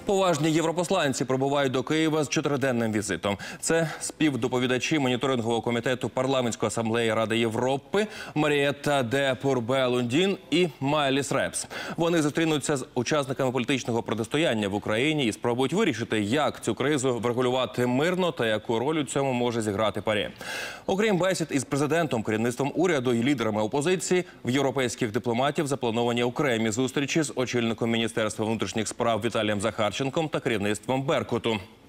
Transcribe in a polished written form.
Поважні європосланці прибувають до Києва з 4-денним візитом. Це співдоповідачі моніторингового комітету Парламентської асамблеї Ради Європи Марієта де Пурбе-Лундін і Майліс Репс. Вони зустрінуться з учасниками політичного протистояння в Україні і спробують вирішити, як цю кризу врегулювати мирно та яку роль у цьому може зіграти ПАРЄ. Окрім бесід із президентом, керівництвом уряду і лідерами опозиції, в європейських дипломатів заплановані окремі зустрічі з очільником Міністерства внутрішніх справ Віталієм Захарченком та керівництвом Беркуту.